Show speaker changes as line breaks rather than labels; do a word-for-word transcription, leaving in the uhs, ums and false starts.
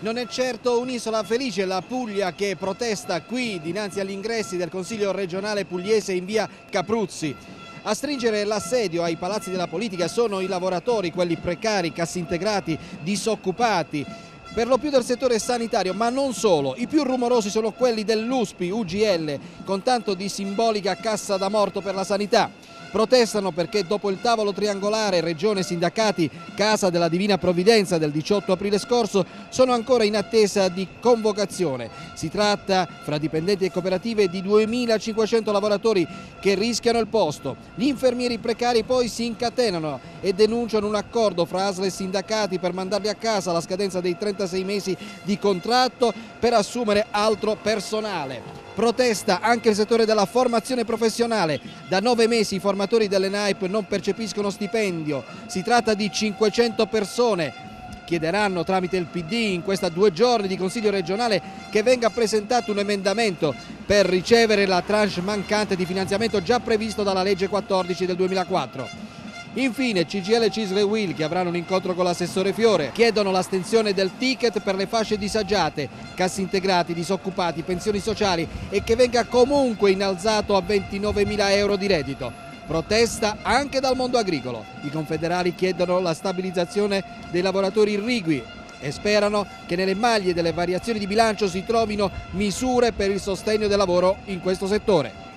Non è certo un'isola felice la Puglia, che protesta qui dinanzi agli ingressi del Consiglio regionale pugliese in via Capruzzi. A stringere l'assedio ai palazzi della politica sono i lavoratori, quelli precari, cassintegrati, disoccupati, per lo più del settore sanitario, ma non solo. I più rumorosi sono quelli dell'U S P I U G L, con tanto di simbolica cassa da morto per la sanità. Protestano perché dopo il tavolo triangolare Regione Sindacati Casa della Divina Provvidenza del diciotto aprile scorso sono ancora in attesa di convocazione. Si tratta, fra dipendenti e cooperative, di duemilacinquecento lavoratori che rischiano il posto. Gli infermieri precari poi si incatenano e denunciano un accordo fra A S L e sindacati per mandarli a casa alla scadenza dei trentasei mesi di contratto per assumere altro personale. Protesta anche il settore della formazione professionale. Da nove mesi i formatori dell'E N A I P non percepiscono stipendio. Si tratta di cinquecento persone. Chiederanno tramite il P D in questa due giorni di Consiglio regionale che venga presentato un emendamento per ricevere la tranche mancante di finanziamento già previsto dalla legge quattordici del duemilaquattro. Infine C G I L, C I S L e U I L, che avranno un incontro con l'assessore Fiore, chiedono l'astensione del ticket per le fasce disagiate, cassintegrati, disoccupati, pensioni sociali, e che venga comunque innalzato a ventinovemila euro di reddito. Protesta anche dal mondo agricolo. I confederali chiedono la stabilizzazione dei lavoratori irrigui e sperano che nelle maglie delle variazioni di bilancio si trovino misure per il sostegno del lavoro in questo settore.